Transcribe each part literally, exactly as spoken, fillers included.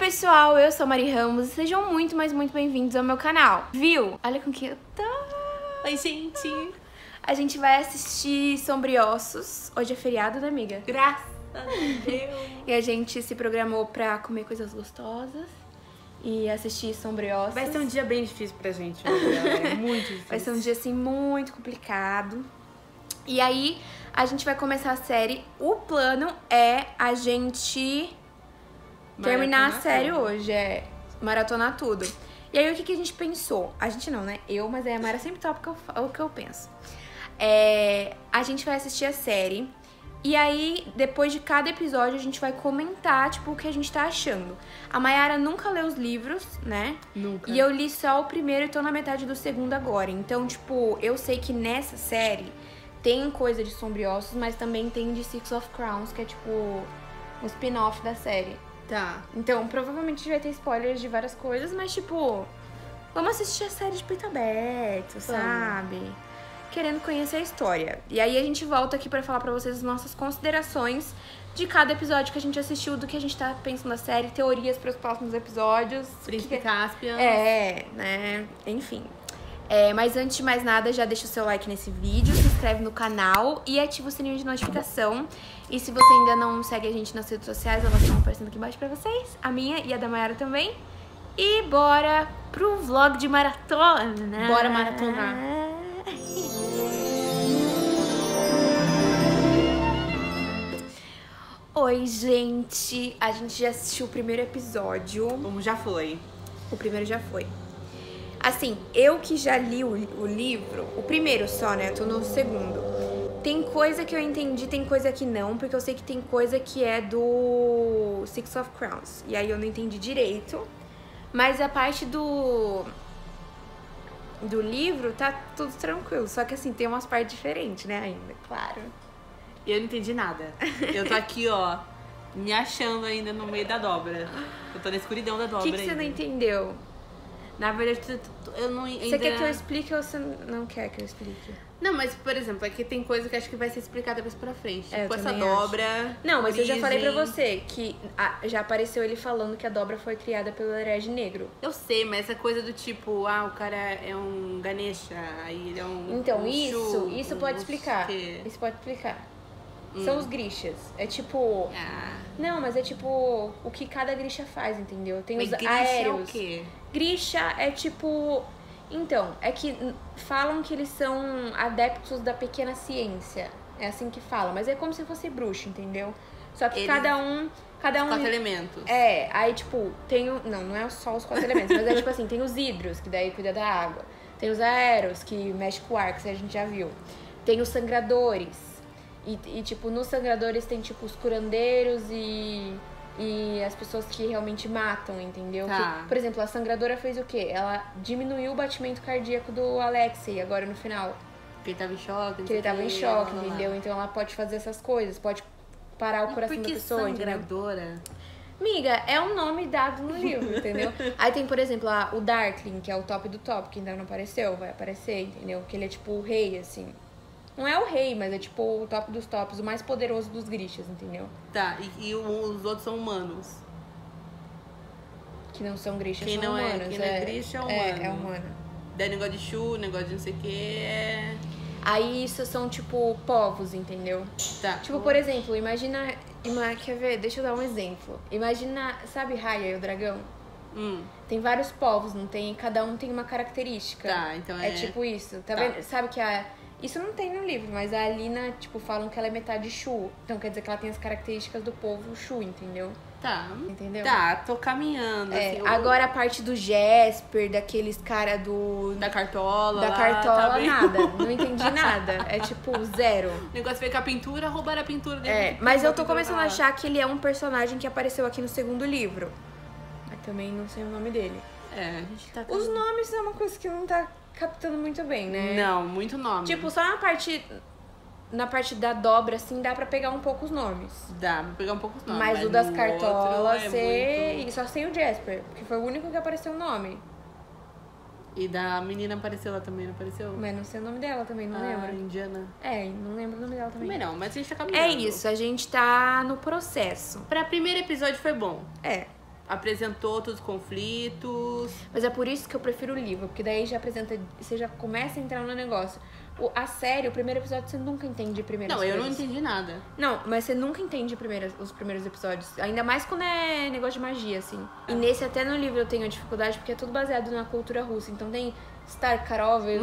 pessoal, eu sou a Mari Ramos e sejam muito, mas muito bem-vindos ao meu canal. Viu? Olha com quem eu tô. Oi, gente. A gente vai assistir Sombriossos. Hoje é feriado, né, amiga? Graças a Deus. E a gente se programou pra comer coisas gostosas e assistir Sombriossos. Vai ser um dia bem difícil pra gente, né? É muito difícil. Vai ser um dia, assim, muito complicado. E aí, a gente vai começar a série. O plano é a gente terminar a série hoje, é maratonar tudo. E aí, o que, que a gente pensou? A gente não, né? Eu, mas aí a Mara sempre topa o que eu, o que eu penso. É, a gente vai assistir a série. E aí, depois de cada episódio, a gente vai comentar, tipo, o que a gente tá achando. A Mayara nunca leu os livros, né? Nunca. E eu li só o primeiro e tô na metade do segundo agora. Então, tipo, eu sei que nessa série tem coisa de Sombriossos, mas também tem de Six of Crowns, que é, tipo, um spin-off da série. Tá. Então, provavelmente vai ter spoilers de várias coisas, mas, tipo, vamos assistir a série de peito aberto, sabe? Querendo conhecer a história. E aí a gente volta aqui pra falar pra vocês as nossas considerações de cada episódio que a gente assistiu, do que a gente tá pensando na série, teorias pros próximos episódios. Príncipe Caspian. É, né? Enfim. É, mas antes de mais nada, já deixa o seu like nesse vídeo, se inscreve no canal e ativa o sininho de notificação. E se você ainda não segue a gente nas redes sociais, elas estão aparecendo aqui embaixo pra vocês. A minha e a da Mayara também. E bora pro vlog de maratona. Bora maratonar. Oi, gente. A gente já assistiu o primeiro episódio. Como já foi? O primeiro já foi. Assim, eu que já li o, o livro, o primeiro só, né? Eu tô no segundo. Tem coisa que eu entendi, tem coisa que não, porque eu sei que tem coisa que é do Six of Crowns. E aí eu não entendi direito. Mas a parte do do livro tá tudo tranquilo. Só que assim, tem umas partes diferentes, né, ainda, claro. E eu não entendi nada. Eu tô aqui, ó, me achando ainda no meio da dobra. Eu tô na escuridão da dobra. O que, que você ainda. não entendeu? Na verdade, eu não ainda... Você quer que eu explique ou você não quer que eu explique? Não, mas, por exemplo, aqui tem coisa que acho que vai ser explicada depois pra frente. É, tipo, eu essa também dobra. Não, mas origem. eu já falei pra você que a- já apareceu ele falando que a dobra foi criada pelo herege negro. Eu sei, mas essa coisa do tipo, ah, o cara é um Ganesha, aí ele é um. Então, um isso, Shu, isso um pode explicar. quê? Isso pode explicar. São os grishas. É tipo... Ah. Não, mas é tipo o que cada grisha faz, entendeu? Tem Mas os Grisha aéreos. é o quê? Grisha é tipo... Então, é que n- falam que eles são adeptos da pequena ciência. É assim que falam. Mas é como se fosse bruxo, entendeu? Só que Eles- cada um... Cada um... Quatro elementos. É, aí tipo, tem o... Não, não é só os quatro elementos, mas é tipo assim, tem os hidros, que daí cuida da água. Tem os aéreos, que mexe com o ar, que a gente já viu. Tem os sangradores. E, e tipo, nos sangradores tem tipo os curandeiros e... E as pessoas que realmente matam, entendeu? Tá. Que, por exemplo, a sangradora fez o quê? Ela diminuiu o batimento cardíaco do Alexei agora no final. Porque ele tava em choque. Que ele tava em choque, entendeu? Então ela pode fazer essas coisas, pode parar o coração Por da que pessoa, entendeu? sangradora? Miga, é um nome dado no livro, entendeu? Aí tem, por exemplo, a, o Darkling, que é o top do top, que ainda não apareceu, vai aparecer, entendeu? Que ele é tipo o rei, assim. Não é o rei, mas é tipo o top dos tops, o mais poderoso dos grishas, entendeu? Tá, e, e o- os outros são humanos. Que não são grishas, Quem são não é- humanos. quem não é grisha é humano. É, é humano. Daí negócio de Shu, negócio de não sei o que é. Aí isso são, tipo, povos, entendeu? Tá. Tipo, por exemplo, imagina... ima- Quer ver? Deixa eu dar um exemplo. Imagina, sabe Raya e o dragão? Hum, Tem vários povos, não tem? Cada um tem uma característica. tá, então é. É tipo isso, tá, Tá. vendo? Sabe que a... Isso não tem no livro, mas a Alina, tipo, falam que ela é metade Shu. Então quer dizer que ela tem as características do povo Shu, entendeu? Tá. Entendeu? Tá, tô caminhando. É, assim, o- agora a parte do Jasper, daqueles cara do... Da cartola. Da lá, cartola, tá bem. nada. Não entendi nada. É tipo, zero. O negócio veio com a pintura, roubaram a pintura dele. É, ficou mas com eu tô pintura começando lá. a achar que ele é um personagem que apareceu aqui no segundo livro. Mas também não sei o nome dele. É, a gente tá. Os nomes é uma coisa que não tá captando muito bem, né? Não, muito nome. Tipo, só na parte. Na parte da dobra, assim, dá pra pegar um pouco os nomes. Dá, vou pegar um pouco os nomes. mas, o das no cartolas, outro é você... muito- e só sem o Jasper, porque foi o único que apareceu o nome. E da menina apareceu lá também, não apareceu? Mas não sei o nome dela também, não a lembro. indiana. É, não lembro o nome dela também. Também não, mas a gente tá caminhando. É isso, a gente tá no processo. Pra primeiro episódio foi bom. É. apresentou todos os conflitos. Mas é por isso que eu prefiro o livro, porque daí já apresenta, você já começa a entrar no negócio. O, a série, o primeiro episódio, você nunca entende primeiro. Não, eu não entendi nada. Não, mas você nunca entende primeiras, os primeiros episódios. Ainda mais quando é negócio de magia, assim. E nesse, até no livro, eu tenho dificuldade, porque é tudo baseado na cultura russa. Então tem Starkarov, e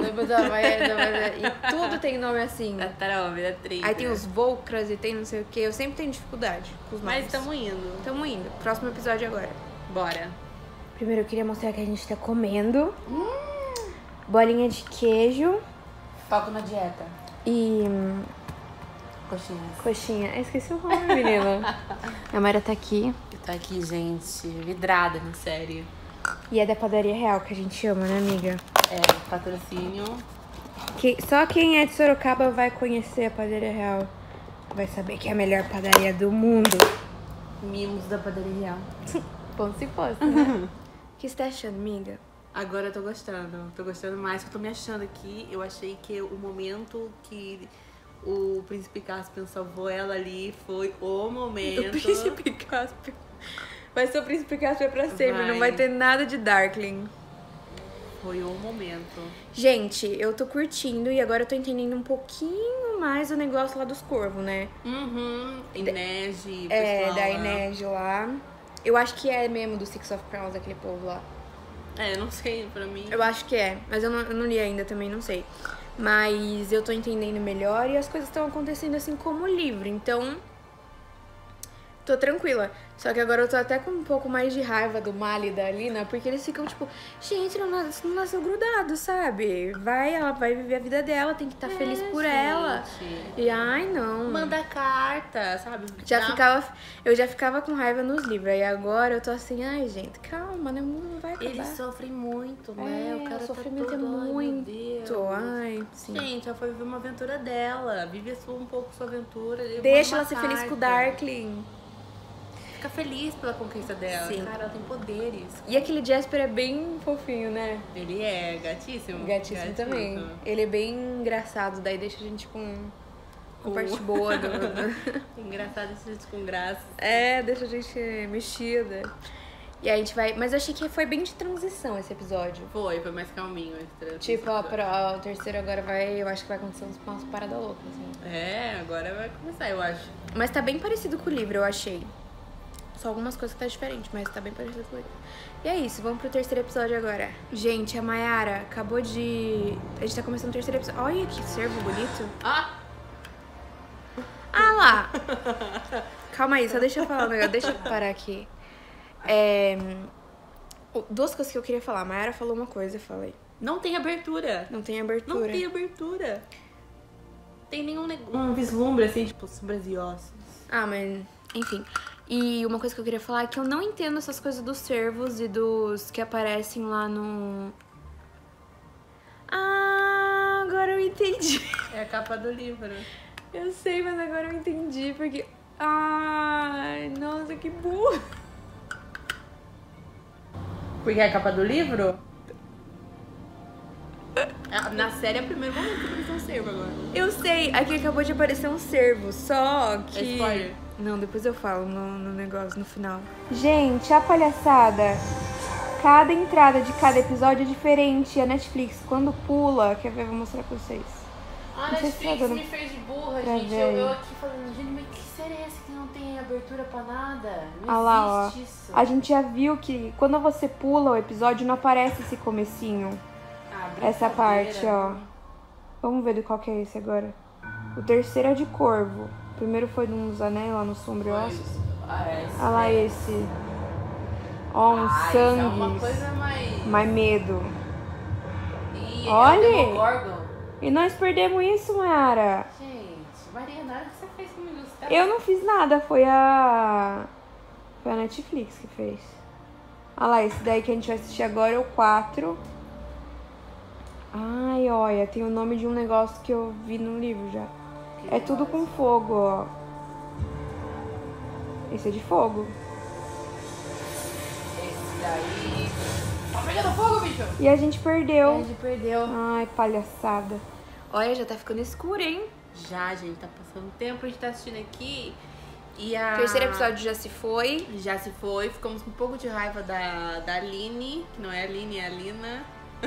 tudo tem nome assim. Starkarov, é triste. Aí tem os Volkras e tem não sei o que. Eu sempre tenho dificuldade com os nomes. Mas estamos indo. Tamo indo. Próximo episódio agora. Bora. Primeiro eu queria mostrar que a gente tá comendo. Hum. Bolinha de queijo. Foco na dieta. E... Coxinhas. Coxinha. Eu esqueci o nome, menina. A Mayra tá aqui. Eu tô aqui, gente, vidrada na série. E é da Padaria Real, que a gente ama, né, amiga? É, patrocínio. Que, só quem é de Sorocaba vai conhecer a Padaria Real. Vai saber que é a melhor padaria do mundo. Mimos da Padaria Real. Bom se fosse, né? O que você tá achando, amiga? Agora eu tô gostando. Tô gostando mais. Eu tô me achando aqui. Eu achei que o momento que o Príncipe Caspian salvou ela ali foi o momento. O Príncipe Caspian. Vai ser o Príncipe Caspian pra sempre. Vai. Não vai ter nada de Darkling. Foi o momento. Gente, eu tô curtindo e agora eu tô entendendo um pouquinho mais o negócio lá dos corvos, né? Uhum. Inês, É, pessoal da lá. Inês lá. Eu acho que é mesmo do Six of Crows, aquele povo lá. É, eu não sei, pra mim. Eu acho que é, mas eu não, eu não li ainda também, não sei. Mas eu tô entendendo melhor e as coisas estão acontecendo assim como livro, então tô tranquila. Só que agora eu tô até com um pouco mais de raiva do Mali e da Alina, porque eles ficam tipo, gente, não, nas- não nasceu grudado, sabe? Vai, ela vai viver a vida dela, tem que estar É, feliz por gente. ela. E ai, não. Manda carta, sabe? Já Dá- ficava, eu já ficava com raiva nos livros, aí agora eu tô assim, ai, gente, calma, né? Não vai acabar. Eles sofrem muito, né? É, o cara o sofrimento tá é todo, ai, meu muito. Deus. Ai, sim. Gente, ela foi viver uma aventura dela. Vive a sua, um pouco sua aventura. ele Deixa manda ela ser uma feliz com o carta. Darkling. Fica feliz pela conquista dela. Sim. Cara, ela tem poderes. E aquele Jasper é bem fofinho, né? Ele é gatíssimo. Gatíssimo também. Ele é bem engraçado, daí deixa a gente com, com Com- parte boa do, do- Engraçado esse gente com graça. É, deixa a gente mexida. E aí a gente vai... Mas eu achei que foi bem de transição esse episódio. Foi, foi mais calminho. esse- Tipo, esse ó, episódio. pra, o terceiro agora vai... Eu acho que vai acontecer uns, umas paradas loucas, assim. É, agora vai começar, eu acho. Mas tá bem parecido com o livro, eu achei. Só algumas coisas que tá diferente, mas tá bem parecido com o livro. E é isso, vamos pro terceiro episódio agora. Gente, a Mayara acabou de... A gente tá começando o terceiro episódio. Olha que servo bonito. Ah! Ah lá! Calma aí, só deixa eu falar um negócio. Deixa eu parar aqui. É... Duas coisas que eu queria falar. A Mayara falou uma coisa, eu falei. Não tem abertura. Não tem abertura. Não tem abertura. Tem nenhum neg- um vislumbre assim, tipo, sombras e ossos. Ah, mas... Enfim. E uma coisa que eu queria falar é que eu não entendo essas coisas dos servos e dos que aparecem lá no... Ah, agora eu entendi. É a capa do livro. Eu sei, mas agora eu entendi, porque... Ai, nossa, que burro. Porque é a capa do livro? Na série é o primeiro momento que eles são servo agora. Eu sei, aqui acabou de aparecer um servo, só É que... spoiler. Não, depois eu falo no, no negócio, no final. Gente, a palhaçada. Cada entrada de cada episódio é diferente. A Netflix, quando pula... Quer ver? Vou mostrar pra vocês. A Não sei se Netflix tá dando me fez de burra, pra gente. ver Eu, aí. eu aqui falando, gente, mas que série é essa que não tem abertura pra nada? Não Ah lá, ó. existe isso. A gente já viu que quando você pula o episódio, não aparece esse comecinho. Ah, Essa brincadeira. parte, ó. Vamos ver do qual que é esse agora. O terceiro é de corvo. O primeiro foi de uns anéis lá no Sombra e Ossos. Ah, é, esse Olha lá é. esse. Ó, um Ah, sangue. isso é uma coisa mais... Mais medo. Ih, Olha! É o Demogorgon. E nós perdemos isso, Mayara. Gente, Mariana, o que você fez comigo? Você tá- Eu não fiz nada, foi a... Foi a Netflix que fez. Olha lá, esse daí que a gente vai assistir agora é o quatro. Ai, olha, tem o nome de um negócio que eu vi no livro já. Que É tudo com fogo, ó. Esse é de fogo. Esse daí... Tá pegando fogo, bicho? E a gente perdeu. gente perdeu. Ai, palhaçada. Olha, já tá ficando escuro, hein? Já, gente, tá passando tempo, a gente tá assistindo aqui. E a... Terceiro episódio já se foi. Já se foi. Ficamos com um pouco de raiva da, da Aline, que não é a Aline, é a Lina.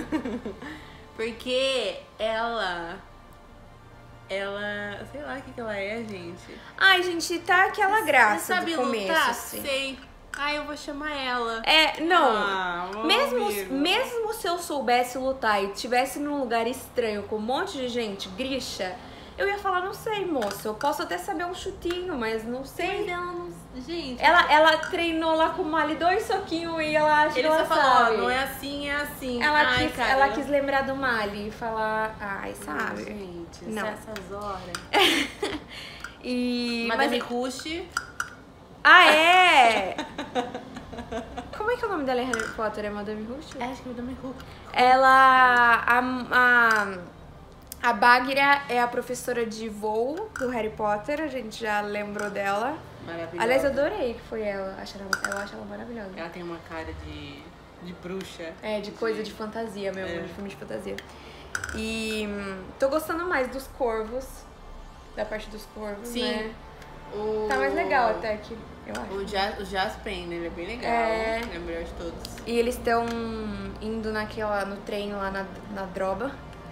Porque ela... Ela... Sei lá o que, que ela é, gente. Ai, gente, tá aquela graça Você sabe do começo, lutar? assim. Sei. Ai, eu vou chamar ela. É, não. Ah, mesmo, amigo. mesmo se eu soubesse lutar e estivesse num lugar estranho com um monte de gente, grixa, eu ia falar, não sei, moça. Eu posso até saber um chutinho, mas não sei. Mas ela não... Gente... Ela, ela treinou lá com o Mali dois soquinhos e ela acha que Ele ela só falou, sabe. ó, não é assim, é assim. Ela, Ai, quis, cara, ela eu- quis lembrar do Mali e falar, ai, sabe? Gente, Não. essas horas. E... Madame mas- Rush. Ah, é? Como é que é o nome dela em Harry Potter? É Madame Rush? É, acho que é Madame Rush. Ela... A, a, a Bagheera é a professora de voo do Harry Potter. A gente já lembrou dela. Maravilhosa. Aliás, eu adorei que foi ela. Acho ela- Eu acho ela maravilhosa. Ela tem uma cara de, de bruxa. É, de coisa de fantasia mesmo, É. de filme de fantasia. E hum, tô gostando mais dos corvos. Da parte dos corvos, Sim. né? O... Tá mais legal até que, eu acho. O, ja o Jasper, né? Ele é bem legal. É. Ele é o melhor de todos. E eles estão indo naquela, no trem lá na, na droba.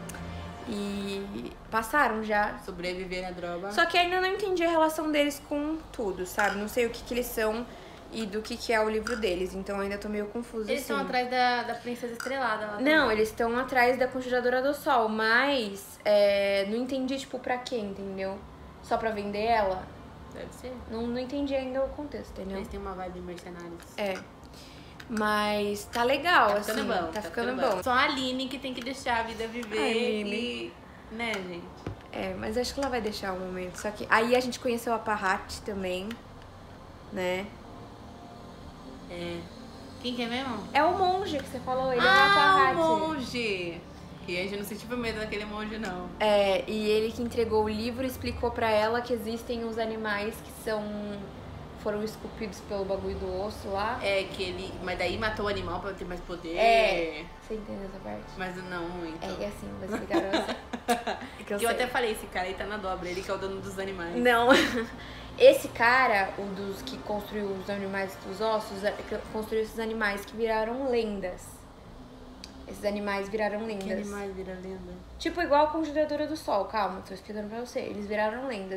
E passaram já. Sobreviver na droga. Só que ainda não entendi a relação deles com tudo, sabe? Não sei o que, que eles são e do que, que é o livro deles. Então ainda tô meio confusa. Eles estão assim. atrás da, da princesa estrelada lá. Não, também. eles estão atrás da Conjuradora do Sol, mas é, não entendi, tipo, pra quê, entendeu? Só pra vender ela? Deve ser. Não, não entendi ainda o contexto, entendeu? Eles têm uma vibe mercenários. É. Mas tá legal, Tá assim. ficando bom. Tá, ficando, bom. Só a Aline que tem que deixar a vida viver. Ai, Aline. E... Né, gente? É, mas acho que ela vai deixar um momento. Só que aí a gente conheceu a Parrat também, né? É. Quem que é mesmo? É o monge que você falou, ele é a Ah, Parrat. o monge! E a gente não sentiu medo daquele monge, não. É, e ele que entregou o livro explicou pra ela que existem os animais que são... foram esculpidos pelo bagulho do osso lá. É, que ele... Mas daí matou o animal pra ter mais poder. É. Você entendeu essa parte? Mas não muito. É que assim, vou explicar pra você. É que eu Que eu sei. até falei, esse cara aí tá na dobra. Ele que é o dono dos animais. Não. Esse cara, o dos que construiu os animais dos ossos, é, que construiu esses animais que viraram lendas. Esses animais viraram lendas. Que animais vira lenda? Tipo igual a Conjuradora do Sol, calma, tô explicando pra você. Eles viraram lendas.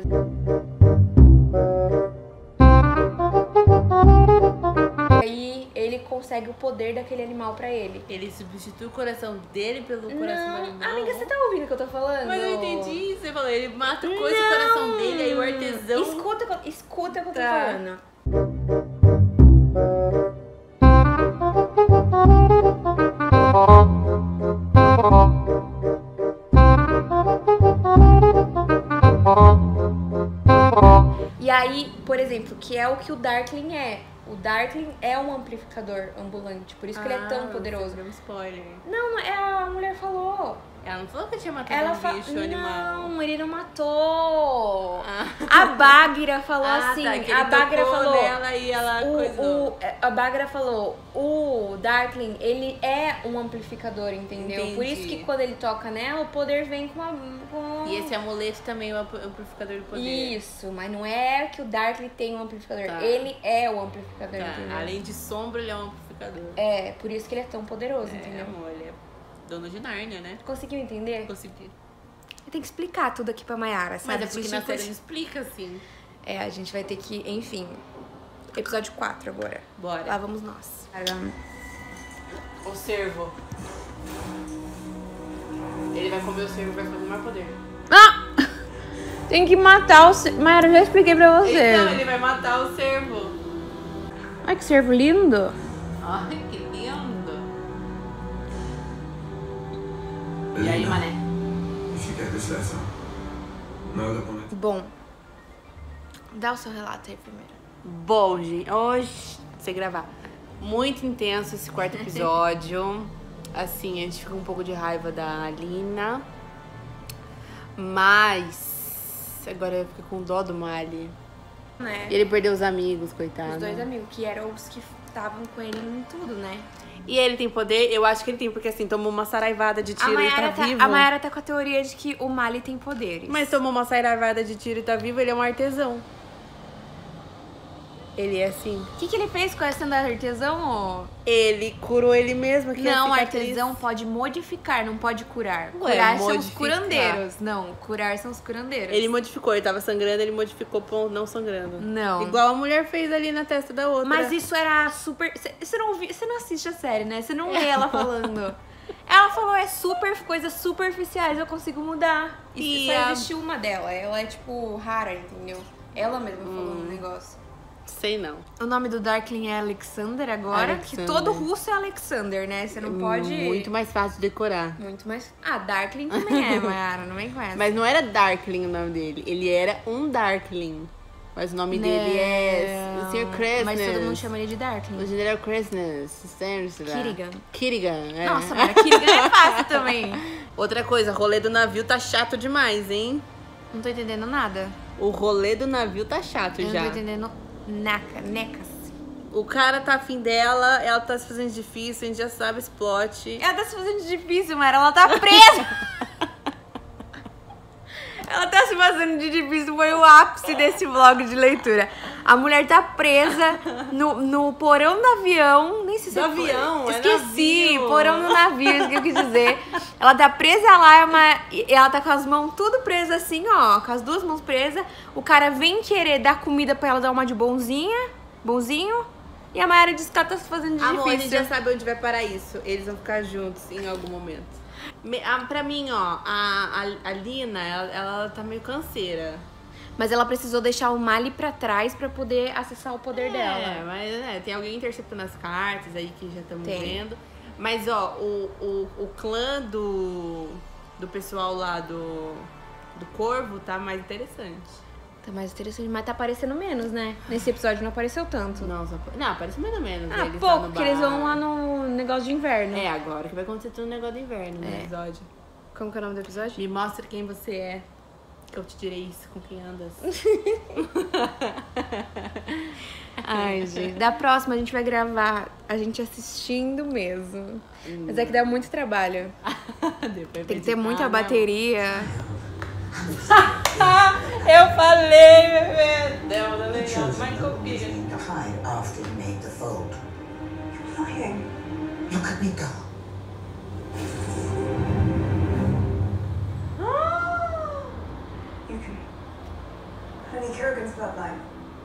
Aí ele consegue o poder daquele animal pra ele. Ele substitui o coração dele pelo coração do Não, animal. amiga, você tá ouvindo o que eu tô falando? Mas eu entendi. Você falou, ele mata coisa do coração dele, aí o artesão... Escuta, o que eu- escuta o que eu tô Tá. falando. E aí, por exemplo, que é o que o Darkling é. O Darkling é um amplificador ambulante, por isso que ele é tão Ah, poderoso. você deu um spoiler. Não, não, é a mulher falou. Ela não falou que tinha matado Ela um falou. bicho animal. Não, ele não matou. Ah. A Bagheera falou Ah, assim. tá, que ele a Bagheera tocou falou. nela e ela coisou. O, o, a Bagheera falou, o Darkling, ele é um amplificador, entendeu? Por isso Entendi. que quando ele toca nela, o poder vem com a... Com... E esse amuleto também é o amplificador do poder. Isso, mas não é que o Darkling tem um amplificador. Tá. Ele é o amplificador, Tá, entendeu? além de sombra, ele é um amplificador. É, por isso que ele é tão poderoso, É, entendeu? amor, ele é dono de Nárnia, né? Conseguiu entender? Consegui. Eu tenho que explicar tudo aqui pra Mayara, sabe? Mas é porque Tipo, na série não explica assim. É, a gente vai ter que, enfim. Episódio quatro agora. Bora. Lá vamos nós. O cervo. Ele vai comer o cervo e vai fazer mais poder. Ah! Tem que matar o cervo. Mayara, eu já expliquei pra você. Então, ele vai matar o cervo. Ai, que cervo lindo. Ai, que lindo. E aí, mané? If you get this letter, know that one of Bom, dá o seu relato aí primeiro. Bom, gente, hoje, sem gravar. Muito intenso esse quarto episódio. Assim, a gente fica com um pouco de raiva da Alina. Mas agora eu fico com dó do Mali. Né? E ele perdeu os amigos, coitado. Os dois amigos, que eram os que estavam com ele em tudo, né? E ele tem poder? Eu acho que ele tem, porque assim, tomou uma saraivada de A tiro e Mayara tá, tá, vivo. a Mayara tá com a teoria de que o Mali tem poderes. Mas tomou uma saraivada de tiro e tá vivo, ele é um artesão. Ele é assim. O que, que ele fez com essa da artesão? Ô? Ele curou ele mesmo aqui. Não, a artesão pode modificar, não pode curar. Ué, curar são os modificar. curandeiros. Não, curar são os curandeiros. Ele modificou, ele tava sangrando, ele modificou pra não sangrando. Não. Igual a mulher fez ali na testa da outra. Mas isso era super. Você não, ouvi- cê não assiste a série, né? Você não lê ela falando. Ela falou, é super coisas superficiais, eu consigo mudar. E E só a- existe uma dela. Ela é, tipo, rara, entendeu? Ela mesma falou no negócio. Sei não. O nome do Darkling é Alexander agora, Alexander. que todo russo é Alexander, né? Você não pode... Muito mais fácil de decorar. Muito mais... Ah, Darkling também é, Mayara, não vem com essa. Mas não era Darkling o nome dele. Ele era um Darkling. Mas o nome dele é o senhor Krasness. Mas todo mundo chama ele de O Darkling. General Krasness. Kirigan. Kirigan, é. Nossa, mas Kirigan é fácil também. Outra coisa, rolê do navio tá chato demais, hein? Não tô entendendo nada. O rolê do navio tá chato Eu já. não tô entendendo naca, necas. O cara tá afim dela, ela tá se fazendo difícil, a gente já sabe esse plot. Ela tá se fazendo difícil, Mara. Ela tá presa. Ela tá se fazendo de difícil. Foi o ápice desse vlog de leitura. A mulher tá presa no, no porão do avião. Nem sei se Do é por- avião, é Esqueci. navio. Porão do navio, isso que eu quis dizer. Ela tá presa lá, é uma, e ela tá com as mãos tudo presas assim, ó. Com as duas mãos presas. O cara vem querer dar comida pra ela dar uma de bonzinha. Bonzinho. E a Mayara diz que ela tá se fazendo de Amor, a gente difícil. já sabe onde vai parar isso. Eles vão ficar juntos em algum momento. Me, a, pra mim, ó, a, a, a Lina, ela, ela tá meio canseira. Mas ela precisou deixar o Mali pra trás pra poder acessar o poder É, dela. mas né, tem alguém interceptando as cartas aí que já estamos Tem. vendo. Mas, ó, o, o, o clã do, do pessoal lá do, do Corvo tá mais interessante. Tá mais interessante, mas tá aparecendo menos, né? Nesse episódio não apareceu tanto. Não, só, não parece mais ou menos. Ah, eles lá pouco, no porque eles bar. vão lá no negócio de inverno. É, agora que vai acontecer tudo no negócio do inverno no É. episódio. Como que é o nome do episódio? Me mostra quem você é, que eu te direi isso, com quem andas. Ai, gente. Da próxima a gente vai gravar a gente assistindo mesmo. Mas é que dá muito trabalho. Depois Tem que ter editar, muita né? bateria. Eu falei, bebê! Não, não, He chose não, an mas open confia. thing to hide after he made the fold. You're lying. Look at me go. You can. Honey Kerrigan's bloodline.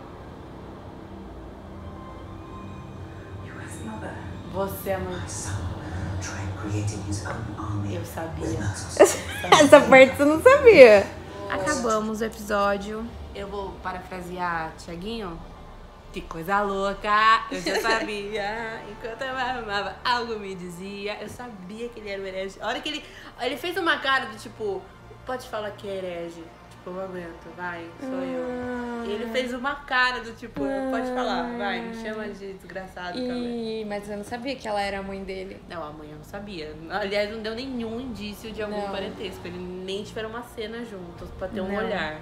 You were his mother. Você é My mãe. son tried creating his own army Eu with sabia. Merciless. Essa parte você não sabia. Acabamos o episódio. Eu vou parafrasear Thiaguinho. Que coisa louca, eu já sabia. Enquanto eu amava, algo me dizia. Eu sabia que ele era o herege. A hora que ele. Ele fez uma cara do tipo, pode falar que é herege. Tipo, eu aguento, vai, sou eu. E ele fez uma cara do tipo, pode falar, vai, me chama de desgraçado também. E... Mas eu não sabia que ela era a mãe dele. Não, a mãe eu não sabia. Aliás, não deu nenhum indício de algum Não. parentesco. Eles nem tiveram uma cena juntos pra ter um Não. olhar.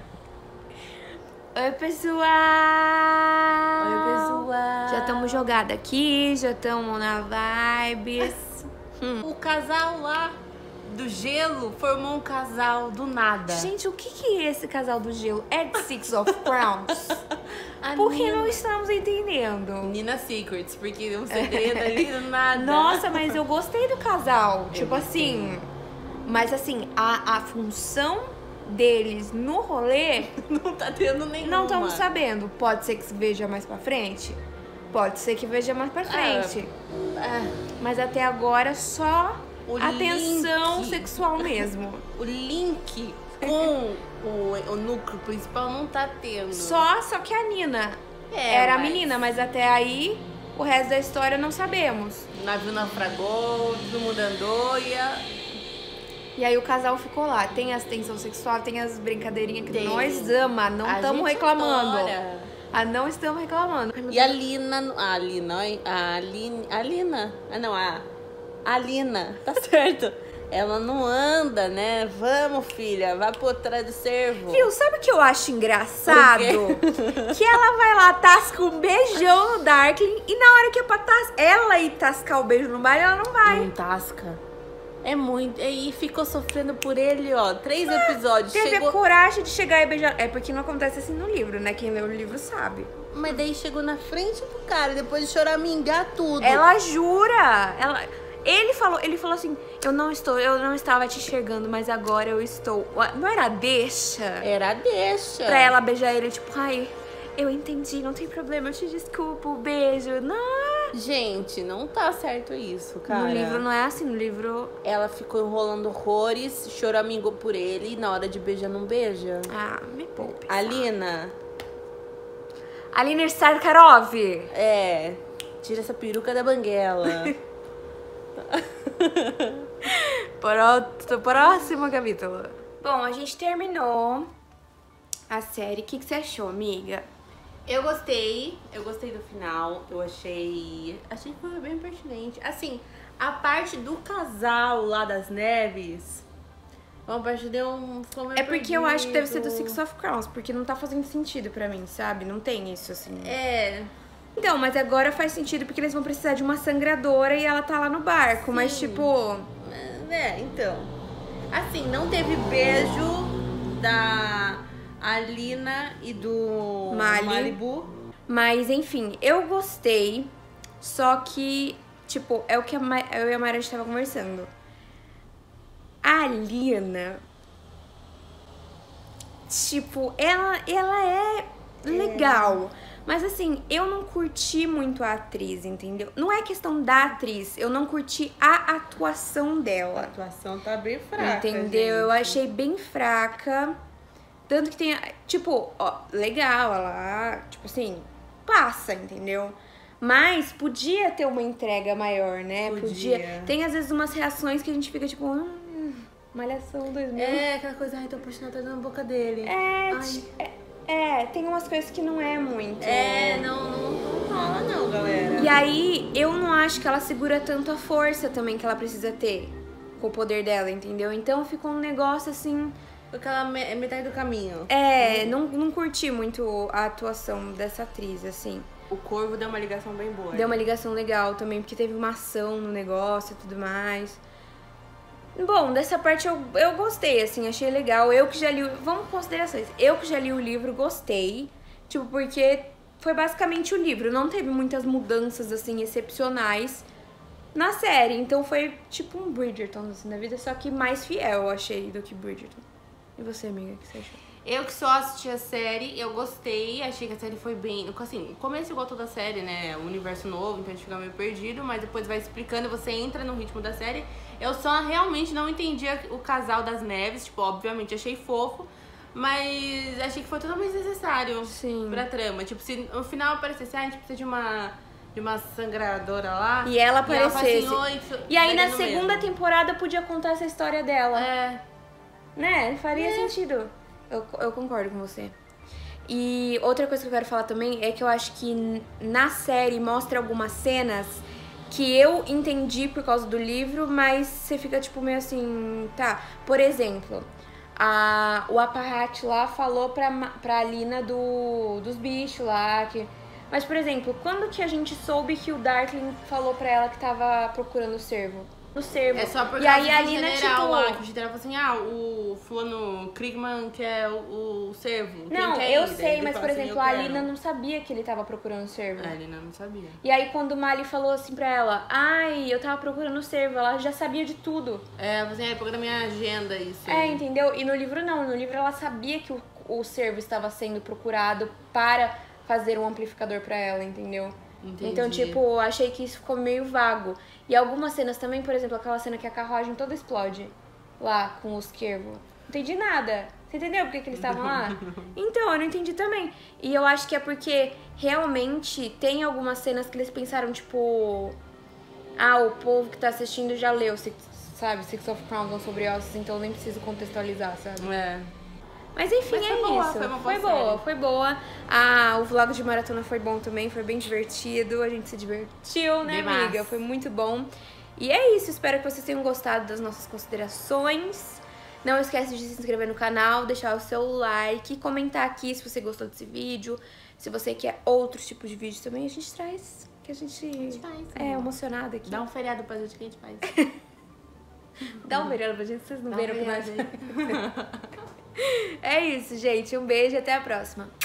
Oi, pessoal! Oi, pessoal! Já estamos jogados aqui, já estamos na vibes. O casal lá do gelo formou um casal do nada. Gente, o que, que é esse casal do gelo? É de Six of Crowns? A Por que Nina- não estamos entendendo? Nina Secrets, porque um segredo ali do nada. Nossa, mas eu gostei do casal. Eu tipo gostei. assim. Mas assim, a, a função deles no rolê, Não tá tendo nenhuma. não estamos sabendo. Pode ser que se veja mais pra frente? Pode ser que veja mais pra frente. Ah, Mas até agora só o atenção link- sexual mesmo. O link com o, o núcleo principal não tá tendo. Só, só que a Nina É, era a mas menina, mas até aí o resto da história não sabemos. O navio naufragou, todo mundo andou e a... E aí o casal ficou lá. Tem as tensão sexual, tem as brincadeirinhas que Tem. nós ama, não a estamos gente reclamando. adora. Ah, não estamos reclamando. Ai, meu E a Lina, a Lina, a Lina, a Lina, ah não, a, a Lina, tá certo. Ela não anda, né? Vamos, filha, vai por trás do cervo. Viu, sabe o que eu acho engraçado? O Que ela vai lá, tasca um beijão no Darkling e na hora que é pra tas- ela ir tascar o beijo no baile, ela não vai. Não tasca. É muito. E ficou sofrendo por ele, ó. Três episódios. Teve Chegou... a coragem de chegar e beijar. É porque não acontece assim no livro, né? Quem lê o livro sabe. Mas daí chegou na frente do cara, depois de choramingar tudo. Ela jura! Ela... Ele falou, ele falou assim, eu não estou, eu não estava te enxergando, mas agora eu estou. Não era deixa? Era deixa. Pra ela beijar ele, tipo, ai, eu entendi, não tem problema, eu te desculpo, beijo. Não. Gente, não tá certo isso, cara. No livro não é assim, no livro... Ela ficou enrolando horrores, choramingou por ele e na hora de beijar não beija. Ah, me poupe. Alina. Alina Starkarov. É, tira essa peruca da banguela. Pronto, próximo capítulo. Bom, a gente terminou a série. O que, que você achou, amiga? Eu gostei, eu gostei do final. Eu achei. Achei que foi bem pertinente. Assim, a parte do casal lá das neves. Uma parte deu um. Ficou meio É porque eu acho que deve ser do perdido. Six of Crowns, porque não tá fazendo sentido pra mim, sabe? Não tem isso, assim. É. Então, mas agora faz sentido porque eles vão precisar de uma sangradora e ela tá lá no barco. Sim. Mas, tipo... É, então. Assim, não teve beijo da Alina e do Mali. Malibu. Mas, enfim, eu gostei. Só que, tipo, é o que a Ma- eu e a Mara a gente tava conversando. A Alina... Tipo, ela, ela é legal. Mas assim, eu não curti muito a atriz, entendeu? Não é questão da atriz, eu não curti a atuação A dela. atuação tá bem fraca. Entendeu? Eu gente. achei bem fraca. Tanto que tem, tipo, ó, legal, ela, tipo assim, passa, entendeu? Mas podia ter uma entrega maior, né? Podia. Tem às vezes umas reações que a gente fica tipo, hum, Malhação dois mil. É, aquela coisa, ai, tô apaixonada, tá na boca dele. É, Ai. ti- é, é, tem umas coisas que não é muito. É, não, não, não rola não, galera. E aí, eu não acho que ela segura tanto a força também que ela precisa ter com o poder dela, entendeu? Então ficou um negócio assim. Aquela me- metade do caminho. É, não, não curti muito a atuação dessa atriz, assim. O Corvo deu uma ligação bem boa. Deu uma ligação legal também, porque teve uma ação no negócio e tudo mais. Bom, dessa parte eu, eu gostei, assim, achei legal. Eu que já li. o- Vamos considerações. Eu que já li o livro, gostei. Tipo, porque foi basicamente o livro. Não teve muitas mudanças, assim, excepcionais na série. Então foi tipo um Bridgerton, assim, na vida, só que mais fiel, eu achei, do que Bridgerton. E você, amiga, o que você achou? Eu que só assisti a série, eu gostei, achei que a série foi bem... Assim, o começo igual toda a série, né? O universo novo, então a gente fica meio perdido, mas depois vai explicando, você entra no ritmo da série. Eu só realmente não entendi o casal das neves, tipo, obviamente achei fofo, mas achei que foi totalmente desnecessário Sim. pra trama. Tipo, se no final aparecesse, ah, a gente precisa de uma, de uma sangradora lá... E ela fala aparecesse. assim, Oi, fi- E aí na daria no segunda mesmo. temporada podia contar essa história dela. É, Né? Faria sentido. Eu, eu concordo com você. E outra coisa que eu quero falar também é que eu acho que n- na série mostra algumas cenas que eu entendi por causa do livro, mas você fica tipo meio assim, tá. Por exemplo, a, o Aparrat lá falou pra, Ma- pra Alina do, dos bichos lá. Que, mas, por exemplo, quando que a gente soube que o Darkling falou pra ela que tava procurando o cervo? No cervo. é só por e causa aí a do Alina, general tipo... lá, que o general falou assim, ah, o fulano Krigman que é o, o servo. Quem Não, quer eu ir? Daí sei, ele mas, fala por assim, exemplo, eu a quero. Alina não sabia que ele tava procurando o cervo. A Alina não sabia. E aí, quando o Mali falou assim pra ela, ai, eu tava procurando o cervo, ela já sabia de tudo. É, ela falou assim, é época da minha agenda isso. É, entendeu? E no livro não, no livro ela sabia que o, o cervo estava sendo procurado para fazer um amplificador pra ela, entendeu? Entendi. Então, tipo, achei que isso ficou meio vago. E algumas cenas também, por exemplo, aquela cena que a carruagem toda explode lá com os Kervo. Não entendi nada. Você entendeu por que, que eles estavam lá? Então, eu não entendi também. E eu acho que é porque realmente tem algumas cenas que eles pensaram, tipo... Ah, o povo que tá assistindo já leu, Six, sabe? Six of Crowns, sobre ossos, então eu nem preciso contextualizar, sabe? É. Mas enfim, Mas foi é boa, isso. foi uma boa foi boa, série. foi boa. Ah, o vlog de maratona foi bom também, foi bem divertido. A gente se divertiu, né, Demais. amiga? Foi muito bom. E é isso, espero que vocês tenham gostado das nossas considerações. Não esquece de se inscrever no canal, deixar o seu like, comentar aqui se você gostou desse vídeo. Se você quer outros tipos de vídeos também, a gente traz. Que a gente, faz, é amor. emocionada aqui. Dá um feriado pra gente que a gente faz. Dá um feriado pra gente, vocês não Dá um viram que nós... feriado aí. É isso, gente. Um beijo e até a próxima.